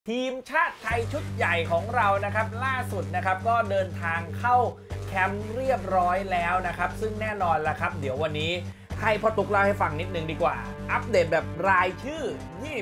ทีมชาติไทยชุดใหญ่ของเรานะครับล่าสุดนะครับก็เดินทางเข้าแคมป์เรียบร้อยแล้วนะครับซึ่งแน่นอนละครับเดี๋ยววันนี้ให้พ่อตุ๊กเล่าให้ฟังนิดนึงดีกว่าอัปเดตแบบรายชื่อ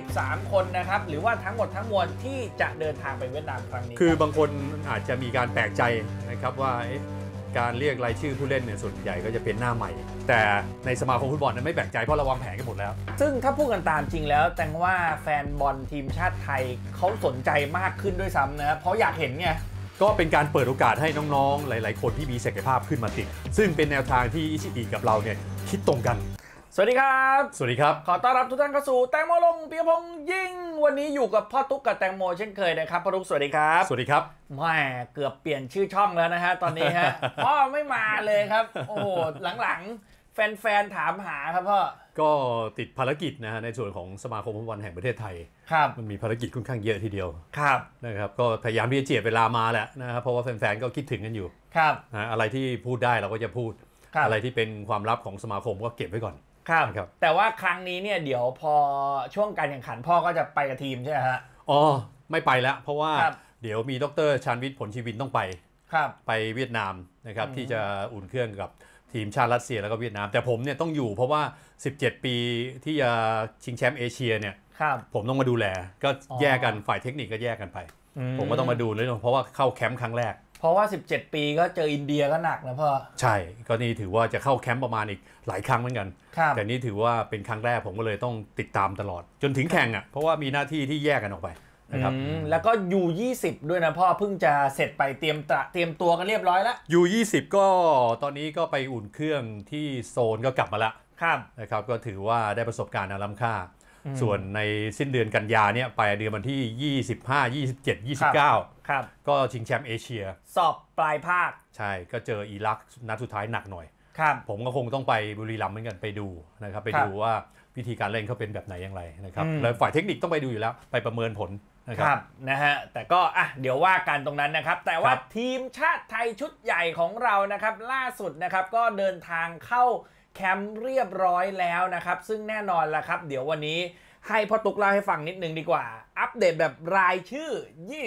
23คนนะครับหรือว่าทั้งหมดทั้งมวลที่จะเดินทางไปเวียดนามครั้งนี้คือบางคนอาจจะมีการแปลกใจนะครับว่าการเรียกรายชื่อผู้เล่นเนี่ยส่วนใหญ่ก็จะเป็นหน้าใหม่แต่ในสมาคมฟุตบอลนั้นไม่แปลกใจเพราะเราวางแผนกันหมดแล้วซึ่งถ้าพูดกันตามจริงแล้วแต่ว่าแฟนบอลทีมชาติไทยเขาสนใจมากขึ้นด้วยซ้ำนะเพราะอยากเห็นไงก็เป็นการเปิดโอกาสให้น้องๆหลายๆคนที่มีศักยภาพขึ้นมาติดซึ่งเป็นแนวทางที่อิชิอิกับเราเนี่ยคิดตรงกันสวัสดีครับสวัสดีครับขอต้อนรับทุกท่านเข้าสู่แตงโมลงปีพงษ์ยิ่งวันนี้อยู่กับพ่อตุ๊กกับแตงโมเช่นเคยนะครับพ่อตุ๊กสวัสดีครับสวัสดีครับแม่เกือบเปลี่ยนชื่อช่องแล้วนะฮะตอนนี้ฮะ พ่อไม่มาเลยครับโอ้โหหลังๆแฟนๆถามหาครับพ่อก็ติดภารกิจนะฮะในส่วนของสมาคมฟุตบอลแห่งประเทศไทยครับมันมีภารกิจค่อนข้างเยอะทีเดียวครับนะครับก็พยายามที่จะเจียดเวลามาแหละนะครับเพราะว่าแฟนๆก็คิดถึงกันอยู่ครับนะอะไรที่พูดได้เราก็จะพูดอะไรที่เป็นความลับของสมาคมก็เก็บไว้ก่อนครับแต่ว่าครั้งนี้เนี่ยเดี๋ยวพอช่วงการแข่งขันพ่อก็จะไปกับทีมใช่ไหมฮะอ๋อไม่ไปแล้วเพราะว่าเดี๋ยวมีดร.ชาญวิทย์ผลชีวินต้องไปเวียดนามนะครับที่จะอุ่นเครื่องกับทีมชาติรัสเซียแล้วก็เวียดนามแต่ผมเนี่ยต้องอยู่เพราะว่า17ปีที่จะชิงแชมป์เอเชียเนี่ยผมต้องมาดูแลก็แยกกันฝ่ายเทคนิคก็แยกกันไปผมก็ต้องมาดูเลยเพราะว่าเข้าแคมป์ครั้งแรกเพราะว่า17ปีก็เจออินเดียก็หนักนะพ่อใช่ก็นี่ถือว่าจะเข้าแคมป์ประมาณอีกหลายครั้งเหมือนกันแต่นี่ถือว่าเป็นครั้งแรกผมก็เลยต้องติดตามตลอดจนถึงแข่งอ่ะเพราะว่ามีหน้าที่ที่แยกกันออกไปนะครับแล้วก็U20ด้วยนะพ่อเพิ่งจะเสร็จไปเตรียมตัวกันเรียบร้อยแล้ว U20ก็ตอนนี้ก็ไปอุ่นเครื่องที่โซนก็กลับมาแล้วนะครับก็ถือว่าได้ประสบการณ์อันล้ำค่าส่วนในสิ้นเดือนกันยาเนี่ยไปเดือนวันที่25 27 29ก็ชิงแชมป์เอเชียสอบปลายภาคใช่ก็เจออิรักนัดสุดท้ายหนักหน่อยผมก็คงต้องไปบุรีรัมย์เหมือนกันไปดูนะครับไปดูว่าวิธีการเล่นเขาเป็นแบบไหนอย่างไรนะครับแล้วฝ่ายเทคนิคต้องไปดูอยู่แล้วไปประเมินผลนะครับนะฮะแต่ก็เดี๋ยวว่ากันตรงนั้นนะครับแต่ว่าทีมชาติไทยชุดใหญ่ของเรานะครับล่าสุดนะครับก็เดินทางเข้าแคมป์เรียบร้อยแล้วนะครับซึ่งแน่นอนละครับเดี๋ยววันนี้ให้พ่อตุ๊กเล่าให้ฟังนิดนึงดีกว่าอัปเดตแบบรายชื่อ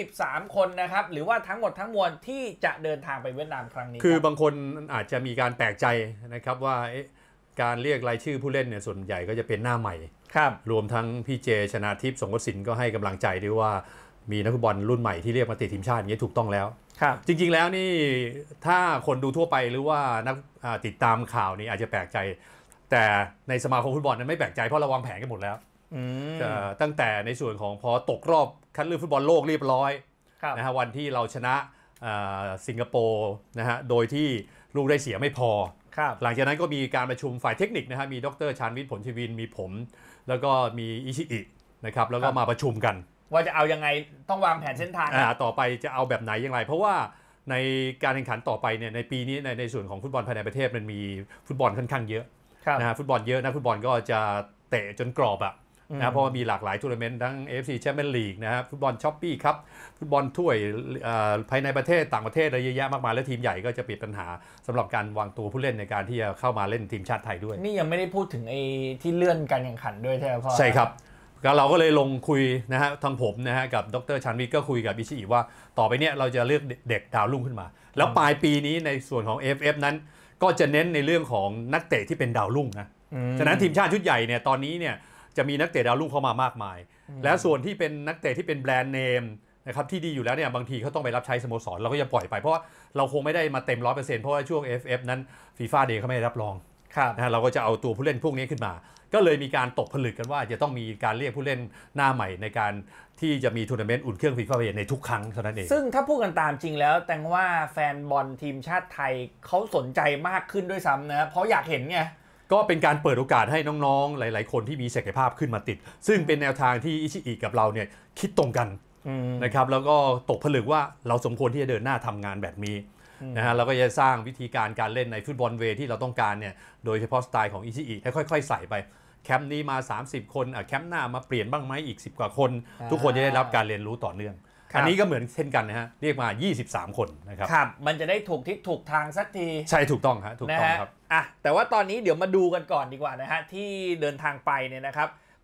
23คนนะครับหรือว่าทั้งหมดทั้งมวลที่จะเดินทางไปเวียดนามครั้งนี้คือบางคนอาจจะมีการแปลกใจนะครับว่าการเรียกรายชื่อผู้เล่นเนี่ยส่วนใหญ่ก็จะเป็นหน้าใหม่รวมทั้งพี่เจชนาทิพย์สงกสินก็ให้กำลังใจด้วยว่ามีนักฟุตบอลรุ่นใหม่ที่เรียกมาติดทีมชาติอย่างนี้ถูกต้องแล้วจริงๆแล้วนี่ถ้าคนดูทั่วไปหรือว่านักติดตามข่าวนี่อาจจะแปลกใจแต่ในสมาคมฟุตบอลนั้นไม่แปลกใจเพราะเราวางแผนกันหมดแล้วตั้งแต่ในส่วนของพอตกรอบคัดเลือกฟุตบอลโลกเรียบร้อยนะฮะวันที่เราชนะสิงคโปร์นะฮะโดยที่ลูกได้เสียไม่พอหลังจากนั้นก็มีการประชุมฝ่ายเทคนิคนะฮะมีดร.ชาญวิทย์ผลชีวินมีผมแล้วก็มีอิชิอินะครับแล้วก็มาประชุมกันว่าจะเอายังไงต้องวางแผนเส้นทางต่อไปจะเอาแบบไหนอย่างไรเพราะว่าในการแข่งขันต่อไปเนี่ยในปีนี้ในส่วนของฟุตบอลภายในประเทศมันมีฟุตบอลค่อนข้างเยอะนะฮะฟุตบอลเยอะนะฟุตบอลก็จะเตะจนกรอบอะนะเพราะว่ามีหลากหลายทัวร์นาเมนต์ทั้ง AFC Champions League นะครับฟุตบอลช้อปปี้ครับฟุตบอลถ้วยภายในประเทศต่างประเทศอะไรเยอะแยะมากมายและทีมใหญ่ก็จะปิดปัญหาสำหรับการวางตัวผู้เล่นในการที่จะเข้ามาเล่นทีมชาติไทยด้วยนี่ยังไม่ได้พูดถึงไอ้ที่เลื่อนการแข่งขันด้วยใช่ไหมพ่อใช่ครับเราก็เลยลงคุยนะฮะทางผมนะฮะกับดร.ชาญวิทย์ก็คุยกับอิชิอิว่าต่อไปเนี้ยเราจะเลือกเด็กดาวรุ่งขึ้นมาแล้วปลายปีนี้ในส่วนของ AFF นั้นก็จะเน้นในเรื่องของนักเตะที่เป็นดาวรุ่งนะฉะนั้นทีมชาติชุดใหญ่เนี่ยตอนนี้เนี่ยจะมีนักเตะดาวรุ่งเข้ามามากมายแล้วส่วนที่เป็นนักเตะที่เป็นแบรนด์เนมนะครับที่ดีอยู่แล้วเนี่ยบางทีเขาต้องไปรับใช้สโมสรเราก็จะปล่อยไปเพราะว่าเราคงไม่ได้มาเต็ม 100% เพราะว่าช่วง AFF นั้น FIFA Day เขาไม่ได้รับรองนะเราก็จะเอาตัวผู้เล่นพวกนี้ขึ้นมาก็เลยมีการตกผลึกกันว่าจะต้องมีการเรียกผู้เล่นหน้าใหม่ในการที่จะมีทัวร์นาเมนต์อุ่นเครื่อง FIFA Day ในทุกครั้งเท่านั้นเองซึ่งถ้าพูดกันตามจริงแล้วแต่ว่าแฟนบอลทีมชาติไทยเขาสนใจมากขึ้นด้วยซ้ำนะเพราะอยากเห็นไงก็เป็นการเปิดโอกาสให้น้องๆหลายๆคนที่มีศักยภาพขึ้นมาติดซึ่งเป็นแนวทางที่อิชิอิกับเราเนี่ยคิดตรงกันนะครับแล้วก็ตกผลึกว่าเราสมควรที่จะเดินหน้าทำงานแบบนี้นะฮะเราก็จะสร้างวิธีการเล่นในฟุตบอลเวที่เราต้องการเนี่ยโดยเฉพาะสไตล์ของอิชิอิให้ค่อยๆใส่ไปแคมป์นี้มา30คนแคมป์หน้ามาเปลี่ยนบ้างไหมอีก10กว่าคนทุกคนจะได้รับการเรียนรู้ต่อเนื่องอันนี้ก็เหมือนเช่นกันนะฮะเรียกมา23คนนะครับมันจะได้ถูกทิศถูกทางสักทีใช่ถูกต้องถูกต้องครับแต่ว่าตอนนี้เดี๋ยวมาดูกันก่อนดีกว่านะฮะที่เดินทางไปเนี่ยนะครับไป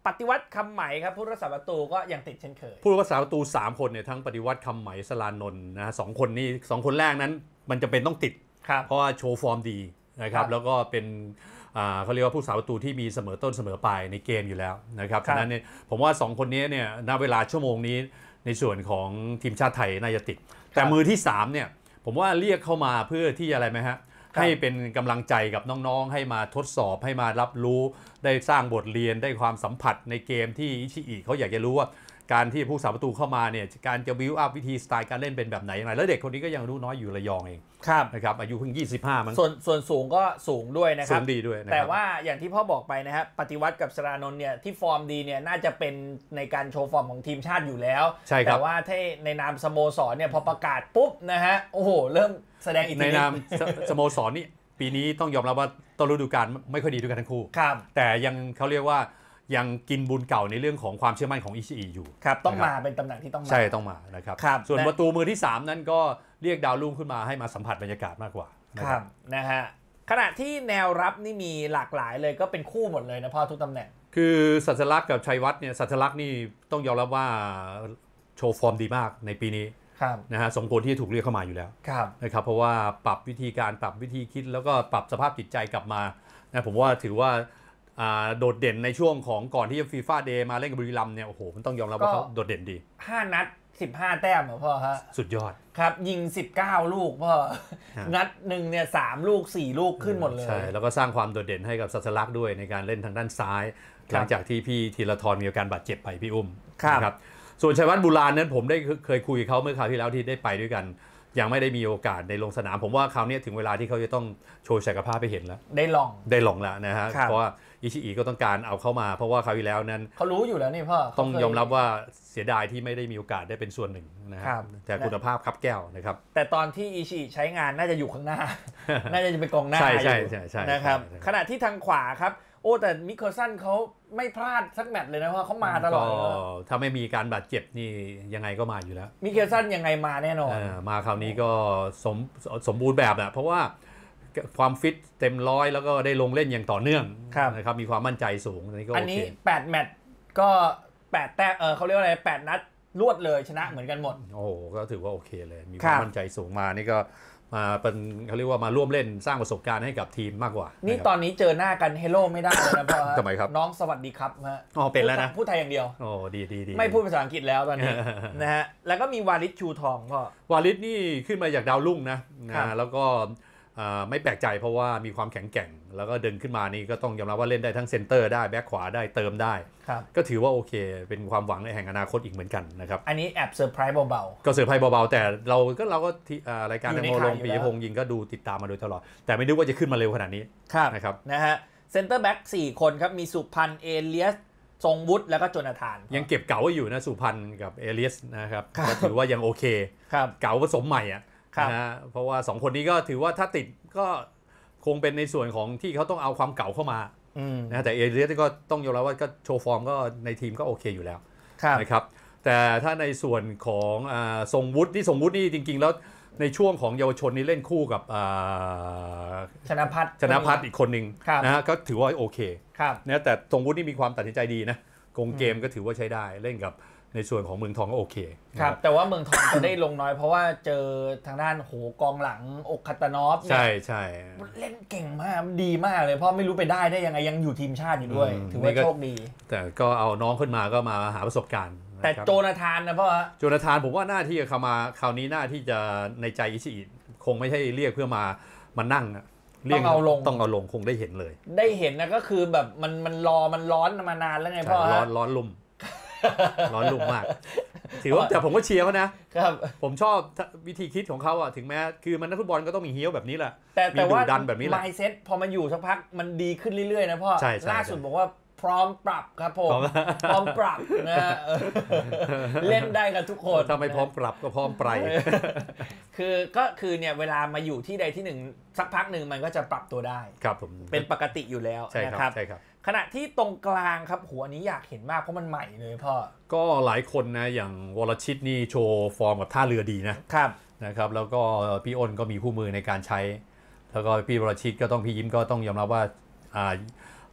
ฏิวัติคำใหม่ครับผู้รักษาประตูก็ยังติดเช่นเคยผู้รักษาประตู3คนเนี่ยทั้งปฏิวัติคำใหม่สลานนท์นะสองคนนี้2คนแรกนั้นมันจะเป็นต้องติดเพราะว่าโชว์ฟอร์มดีนะครับแล้วก็เป็นเขาเรียกว่าผู้รักษาประตูที่มีเสมอต้นเสมอปลายในเกมอยู่แล้วนะครับฉะนั้นเนี่ยผมว่า2คนนี้เนี่ยณเวลาชั่วโมงนี้ในส่วนของทีมชาติไทยน่าจะติดแต่มือที่3เนี่ยผมว่าเรียกเข้ามาเพื่อที่อะไรไหมฮะให้เป็นกำลังใจกับน้องๆให้มาทดสอบให้มารับรู้ได้สร้างบทเรียนได้ความสัมผัสในเกมที่อิชิอิเขาอยากจะรู้ว่าการที่ผู้สาประตูเข้ามาเนี่ยการจะบิวอัพวิธีสไตล์การเล่นเป็นแบบไหนอย่างไรแล้วเด็กคนนี้ก็ยังรู้น้อยอยู่ระยองเองนะครับอายุเพิ่ง25มั้งส่วนสูงก็สูงด้วยนะครับสูงดีด้วยแต่ว่าอย่างที่พ่อบอกไปนะครับปฏิวัติกับสรานนท์เนี่ยที่ฟอร์มดีเนี่ยน่าจะเป็นในการโชว์ฟอร์มของทีมชาติอยู่แล้วแต่ว่าถ้าในนามสโมสรเนี่ยพอประกาศปุ๊บนะฮะโอ้โหเริ่มแสดงอิทธิฤทธิ์ในนามสโมสรนี่ปีนี้ต้องยอมรับว่าต้นฤดูกาลไม่ค่อยดีด้วยกันทั้งคู่แต่ยังเขาเรียกว่ายังกินบุญเก่าในเรื่องของความเชื่อมั่นของอิชิอิอยู่ครับต้องมาเป็นตำแหน่งที่ต้องมาใช่ต้องมานะครับส่วนประตูมือที่3นั้นก็เรียกดาวรุ่งขึ้นมาให้มาสัมผัสบรรยากาศมากกว่าครับนะฮะขณะที่แนวรับนี่มีหลากหลายเลยก็เป็นคู่หมดเลยนะพ่อทุกตำแหน่งคือสัจลักษณ์กับชัยวัฒน์เนี่ยสัจลักษณ์นี่ต้องยอมรับว่าโชว์ฟอร์มดีมากในปีนี้นะฮะสมควรที่จะถูกเรียกเข้ามาอยู่แล้วนะครับเพราะว่าปรับวิธีการปรับวิธีคิดแล้วก็ปรับสภาพจิตใจกลับมานะผมว่าถือว่าโดดเด่นในช่วงของก่อนที่ฟีฟ่าเดย์มาเล่นกับบุรีรัมย์เนี่ยโอ้โหมันต้องยอมรับว่าเขาโดดเด่นดี 5 นัด 15 แต้มเหรอพ่อฮะสุดยอดครับยิง19ลูกพ่อนัดหนึ่งเนี่ย3ลูก4ลูกขึ้นหมดเลยใช่แล้วก็สร้างความโดดเด่นให้กับสัจลักษณ์ด้วยในการเล่นทางด้านซ้ายหลังจากที่พี่ธีรทรมีอาการบาดเจ็บไปพี่อุ้มนะครับส่วนชัยวัฒน์บุราณนั้นผมได้เคยคุยเขาเมื่อคราวที่แล้วที่ได้ไปด้วยกันยังไม่ได้มีโอกาสในลงสนามผมว่าคราวนี้ถึงเวลาที่เขาจะต้องโชว์ศักยภาพไปเห็นแล้วได้ลองแล้วนะฮะเพราะว่าอิชิอิก็ต้องการเอาเข้ามาเพราะว่าคราวที่แล้วนั้นเขารู้อยู่แล้วนี่พ่อต้องยอมรับว่าเสียดายที่ไม่ได้มีโอกาสได้เป็นส่วนหนึ่งนะครับแต่คุณภาพครับแก้วนะครับแต่ตอนที่อิชิใช้งานน่าจะอยู่ข้างหน้าน่าจะเป็นกองหน้าใช่นะครับขณะที่ทางขวาครับโอ้แต่มิเคลสันเขาไม่พลาดสักแมตช์เลยนะเพราะเขามาตลอดถ้าไม่มีการบาดเจ็บนี่ยังไงก็มาอยู่แล้วมิเคลสันยังไงมาแน่นอนมาคราวนี้ก็สมบูรณ์แบบนะเพราะว่าความฟิตเต็มร้อยแล้วก็ได้ลงเล่นอย่างต่อเนื่องนะครับมีความมั่นใจสูงอันนี้8 แมตช์ก็8 แต้มเขาเรียกว่าอะไร8 นัดรวดเลยชนะเหมือนกันหมดโอ้ก็ถือว่าโอเคเลยมีความมั่นใจสูงมานี่ก็มาเป็นเขาเรียกว่ามาร่วมเล่นสร้างประสบการณ์ให้กับทีมมากกว่านี่ตอนนี้เจอหน้ากันเฮโร่ไม่ได้นะเพราะทำไมครับน้องสวัสดีครับฮะเป็นแล้วนะพูดไทยอย่างเดียวโอ้ดีไม่พูดภาษาอังกฤษแล้วตอนนี้นะฮะแล้วก็มีวาลิดชูทองพ่อวาลิดนี่ขึ้นมาจากดาวรุ่งนะแล้วก็ไม่แปลกใจเพราะว่ามีความแข็งแกร่งแล้วก็เดินขึ้นมานี่ก็ต้องยอมรับว่าเล่นได้ทั้งเซนเตอร์ได้แบ็คขวาได้เติมได้ก็ถือว่าโอเคเป็นความหวังในแห่งอนาคตอีกเหมือนกันนะครับอันนี้แอบเซอร์ไพรส์เบาๆก็เซอร์ไพรส์เบาๆแต่เราก็รายการในโมลงปีพงศ์ยิงก็ดูติดตามมาโดยตลอดแต่ไม่นึกว่าจะขึ้นมาเร็วขนาดนี้นะครับนะฮะเซนเตอร์แบ็ก4 คนครับมีสุพันธ์เอเลียสทรงวุฒิแล้วก็โจนาธานยังเก็บเก่าไว้อยู่นะสุพันธ์กับเอเลียสนะครับก็ถือว่ายังโอเคเก่าผสมใหม่อ่ะนะเพราะว่า2คนนี้ก็ถือว่าถ้าติดก็คงเป็นในส่วนของที่เขาต้องเอาความเก่าเข้ามานะแต่เอเลียสก็ต้องยอมรับว่าก็โชว์ฟอร์มก็ในทีมก็โอเคอยู่แล้วนะครับแต่ถ้าในส่วนของทรงวุฒินี่จริงๆแล้วในช่วงของเยาวชนนี้เล่นคู่กับชนะพัฒน์อีกคนหนึ่งนะฮะก็ถือว่าโอเคนะแต่ทรงวุฒินี่มีความตัดสินใจดีนะกงเกมก็ถือว่าใช้ได้เล่นกับในส่วนของเมืองทองก็โอเคครับแต่ว่าเมืองทองจะได้ลงน้อยเพราะว่าเจอทางด้านโหกองหลังอกคัตตานอฟใช่เล่นเก่งมากดีมากเลยเพราะไม่รู้ไปได้ยังไงยังอยู่ทีมชาติอยู่ด้วยถือว่าโชคดีแต่ก็เอาน้องขึ้นมาก็มาหาประสบการณ์แต่โจนาธานนะพ่อโจนาธานผมว่าหน้าที่เขามาคราวนี้หน้าที่จะในใจอิชิอิคงไม่ใช่เรียกเพื่อมานั่งต้องเอาลงคงได้เห็นเลยได้เห็นนะก็คือแบบมันร้อนมานานแล้วไงพ่อร้อนลุ่มมากถือว่าแต่ผมก็เชียร์เขานะครับผมชอบวิธีคิดของเขาอ่ะถึงแม้คือมันนักฟุตบอลก็ต้องมีเฮี้ยวแบบนี้แหละแต่ว่าดันแบบนี้แหละ mindset พอมันอยู่สักพักมันดีขึ้นเรื่อยๆนะพ่อล่าสุดบอกว่าพร้อมปรับครับผมพร้อมปรับนะเล่นได้กันทุกคนถ้าไม่พร้อมปรับก็พร้อมไปคือเนี่ยเวลามาอยู่ที่ใดที่หนึ่งสักพักหนึ่งมันก็จะปรับตัวได้ครับผมเป็นปกติอยู่แล้วนะครับขณะที่ตรงกลางครับหัวนี้อยากเห็นมากเพราะมันใหม่เลยพ่อก็หลายคนนะอย่างวรชิตนี่โชว์ฟอร์มกับท่าเรือดีนะครับแล้วก็พี่อ้นก็มีคู่มือในการใช้แล้วก็พี่วรชิตก็ต้องพี่ยิ้มก็ต้องยอมรับว่า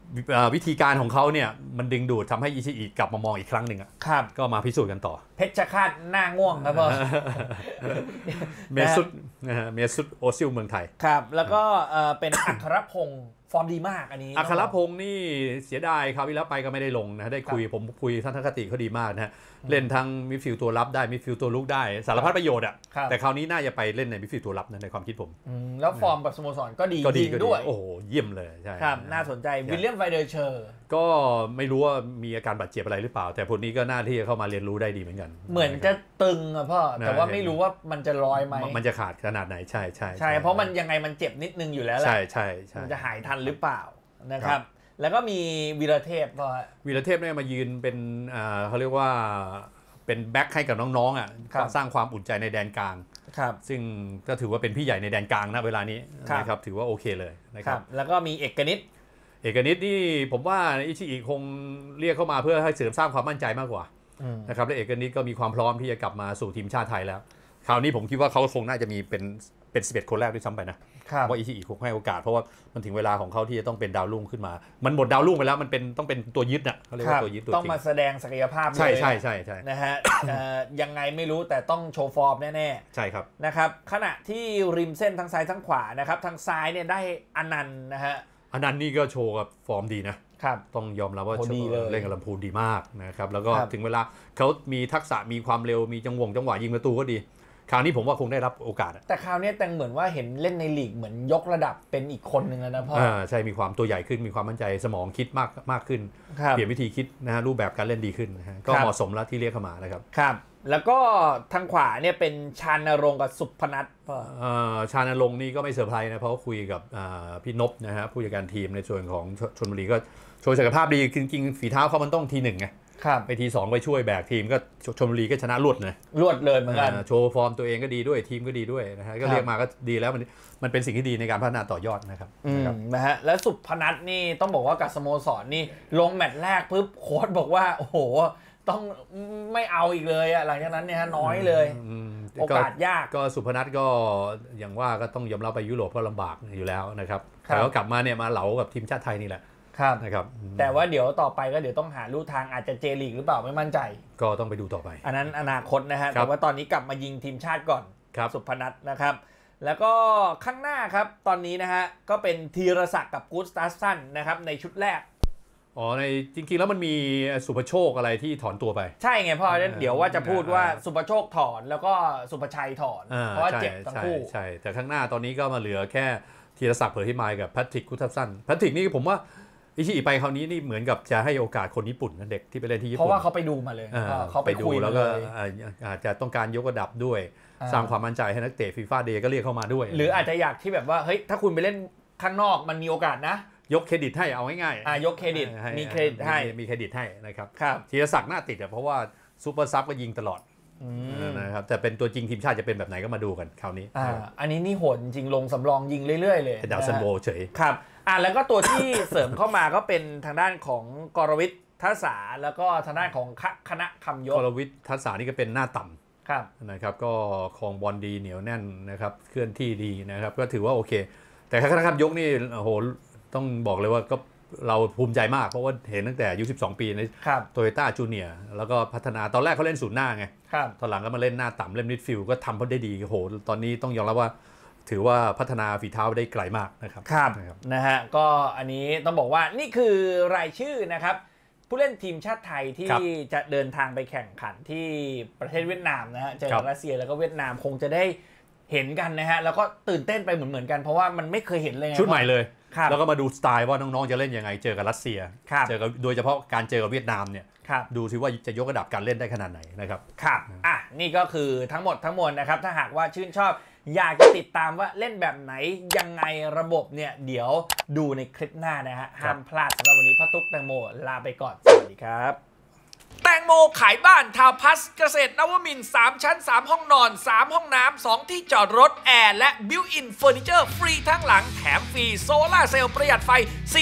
วิธีการของเขาเนี่ยมันดึงดูดทำให้อิชิอิกลับมามองอีกครั้งหนึ่งครับก็มาพิสูจน์กันต่อเพชรฆาตหน้าง่วงครับพ่อเมซุตโอซิลเมืองไทยครับแล้วก็เป็นอัครพงศ์ฟอร์มดีมากอันนี้อัครพงศ์นี่เสียดายคราวที่แล้วไปก็ไม่ได้ลงนะได้คุยผมคุยทัศนคติเขาดีมากนะฮะเล่นทั้งมิดฟิลด์ตัวรับได้มิดฟิลด์ตัวลุกได้สารพัดประโยชน์อ่ะแต่คราวนี้น่าจะไปเล่นในมิดฟิลด์ตัวรับนะในความคิดผมแล้วฟอร์มแบบสโมสรก็ดีด้วยโอ้โหเยี่ยมเลยใช่ครับน่าสนใจวิลเลียมไวเดอร์เชอร์ก็ไม่รู้ว่ามีอาการบาดเจ็บอะไรหรือเปล่าแต่คนนี้ก็น่าที่จะเข้ามาเรียนรู้ได้ดีเหมือนกันเหมือนจะตึงอ่ะพ่อแต่ว่าไม่รู้ว่ามันจะลอยไหมมันจะขาดขนาดไหนใช่เพราะมันยังไงมันเจ็บนิดนึงอยู่แล้วแหละใช่มันจะหายทันหรือเปล่านะครับแล้วก็มีวีรเทพพ่อวีรเทพเนี่ยมายืนเป็นเขาเรียกว่าเป็นแบ็คให้กับน้องๆอ่ะสร้างความอุ่นใจในแดนกลางซึ่งก็ถือว่าเป็นพี่ใหญ่ในแดนกลางนะเวลานี้นะครับถือว่าโอเคเลยนะครับแล้วก็มีเอกนิตนี่ผมว่าอิชิอิคงเรียกเข้ามาเพื่อให้เสริมสร้างความมั่นใจมากกว่านะครับและเอกนิตก็มีความพร้อมที่จะกลับมาสู่ทีมชาติไทยแล้วคราวนี้ผมคิดว่าเขาคงน่าจะมีเป็น11คนแรกด้วยซ้ำไปนะว่าอิชิอิคงให้โอกาสเพราะว่ามันถึงเวลาของเขาที่จะต้องเป็นดาวรุ่งขึ้นมามันหมดดาวรุ่งไปแล้วมันต้องเป็นตัวยึดน่ะเขาเรียกว่าตัวยึดตัวจริงต้องมาแสดงศักยภาพเลยใช่นะฮะยังไงไม่รู้แต่ต้องโชว์ฟอร์มแน่ๆใช่ครับนะครับขณะที่ริมเส้นทั้งซ้ายทั้งขวานะครับทางซ้ายเนี่ยได้อนันต์นะฮะอนันต์นี่ก็โชว์กับฟอร์มดีนะครับต้องยอมรับว่าเล่นกับลำพูนดีมากนะครับแล้วก็ถึงเวลาเขามีทักษะมีความเร็วมีจังหวะยิงประตูก็ดีคราวนี้ผมว่าคงได้รับโอกาสแต่คราวนี้แต่เหมือนว่าเห็นเล่นในลีกเหมือนยกระดับเป็นอีกคนหนึ่งแล้วนะพ่อใช่มีความตัวใหญ่ขึ้นมีความมั่นใจสมองคิดมากขึ้นเปลี่ยนวิธีคิดนะฮะรูปแบบการเล่นดีขึ้นนะฮะก็เหมาะสมแล้วที่เรียกเข้ามานะครับครับแล้วก็ทางขวาเนี่ยเป็นชานรงค์กับสุพนัทชานรงค์นี่ก็ไม่เซอร์ไพรส์นะเพราะคุยกับพี่นพนะฮะผู้จัดการทีมในส่วนของชลบุรีก็โชว์ศักยภาพดีจริงๆฝีเท้าเขามันต้องทีหนึ่งไงไปที2ไปช่วยแบกทีมก็ชลบุรีก็ชนะรวดเลยเหมือนกันโชว์ฟอร์มตัวเองก็ดีด้วยทีมก็ดีด้วยนะฮะก็เรียกมาก็ดีแล้วมันเป็นสิ่งที่ดีในการพัฒนาต่อยอดนะครับนะฮะแล้วสุพนัทนี่ต้องบอกว่ากับสโมสรนี่ลงแมตช์แรกปุ๊บโค้ชบอกว่าโอ้โหต้องไม่เอาอีกเลยอะหลังจากนั้นเนี่ยน้อยเลยโอกาสยากก็สุพนัทก็อย่างว่าก็ต้องยอมรับไปยุโรปก็ลำบากอยู่แล้วนะครับแต่ก็กลับมาเนี่ยมาเหลากับทีมชาติไทยนี่แหละนะครับแต่ว่าเดี๋ยวต่อไปก็เดี๋ยวต้องหาลู่ทางอาจจะเจลีกหรือเปล่าไม่มั่นใจก็ต้องไปดูต่อไปอันนั้นอนาคตนะฮะแต่ว่าตอนนี้กลับมายิงทีมชาติก่อนสุพนัทนะครับแล้วก็ข้างหน้าครับตอนนี้นะฮะก็เป็นธีรศักดิ์กับกูสตาสันนะครับในชุดแรกในจริงๆแล้วมันมีสุภโชคอะไรที่ถอนตัวไปใช่ไงพ่อเดี๋ยวว่าจะพูดว่าสุภโชคถอนแล้วก็สุภชัยถอนเพราะว่าเจ็บทั้งคู่ใช่แต่ข้างหน้าตอนนี้ก็มาเหลือแค่ธีรศักดิ์เผยที่มากับแพทริกกุทับสันแพทริกนี่ผมว่าอิชิอิไปคราวนี้นี่เหมือนกับจะให้โอกาสคนญี่ปุ่นนะเด็กที่ไปเล่นที่ญี่ปุ่นเพราะว่าเขาไปดูมาเลยเขาไปคุยแล้วก็อาจจะต้องการยกระดับด้วยสร้างความมั่นใจให้นักเตะฟีฟ่าเดย์ก็เรียกเข้ามาด้วยหรืออาจจะอยากที่แบบว่าเฮ้ยถ้าคุณไปเล่นข้างนอกมันมีโอกาสนะยกเครดิตให้เอาง่ายๆยกเครดิตมีเครดิตให้มีเครดิตให้นะครับธีรศักดิ์น่าติดเพราะว่าซูเปอร์ซับก็ยิงตลอดนะครับแต่เป็นตัวจริงทีมชาติจะเป็นแบบไหนก็มาดูกันคราวนี้อันนี้นี่โหดจริงลงสำรองยิงเรื่อยๆเลยดาวซันโบเฉยครับแล้วก็ตัวที่เสริมเข้ามาก็เป็นทางด้านของกรวิทย์ทัศษาแล้วก็ทางด้านของคณะคำยศกรวิทย์ทัศษานี่ก็เป็นหน้าต่ำนะครับก็ครองบอลดีเหนียวแน่นนะครับเคลื่อนที่ดีนะครับก็ถือว่าโอเคแต่คณะคำยศนี่โอ้โหต้องบอกเลยว่าก็เราภูมิใจมากเพราะว่าเห็นตั้งแต่อายุ12 ปีในโตโยต้าจูเนียร์แล้วก็พัฒนาตอนแรกเขาเล่นศูนย์หน้าไงตอนหลังก็มาเล่นหน้าต่ำเล่นมิดฟิลด์ก็ทำเขาได้ดีโอ้โหตอนนี้ต้องยอมรับว่าถือว่าพัฒนาฝีเท้าได้ไกลมากนะครับนะฮะก็อันนี้ต้องบอกว่านี่คือรายชื่อนะครับผู้เล่นทีมชาติไทยที่จะเดินทางไปแข่งขันที่ประเทศเวียดนามนะฮะเจอรัสเซียแล้วก็เวียดนามคงจะได้เห็นกันนะฮะแล้วก็ตื่นเต้นไปเหมือนกันเพราะว่ามันไม่เคยเห็นเลยชุดใหม่เลยแล้วก็มาดูสไตล์ว่าน้องๆจะเล่นยังไงเจอกับรัสเซียเจอกับโดยเฉพาะการเจอกับเวียดนามเนี่ยดูซิว่าจะยกระดับการเล่นได้ขนาดไหนนะครับครับนี่ก็คือทั้งหมดทั้งมวลนะครับถ้าหากว่าชื่นชอบอยากจะติดตามว่าเล่นแบบไหนยังไงระบบเนี่ยเดี๋ยวดูในคลิปหน้านะฮะห้ามพลาดสำหรับวันนี้พ่อตุ๊กแตงโมลาไปก่อนสวัสดีครับแตงโมขายบ้านทาวน์พัสเกษตรนวมินทร์3ชั้น3ห้องนอน3ห้องน้ำ2ที่จอดรถแอร์และบิวอินเฟอร์นิเจอร์ฟรีทั้งหลังแถมฟรีโซล่าเซลล์ประหยัดไฟ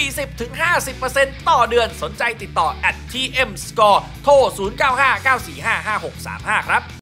40-50% ต่อเดือนสนใจติดต่อ @tmscore โทร 0959455635 ครับ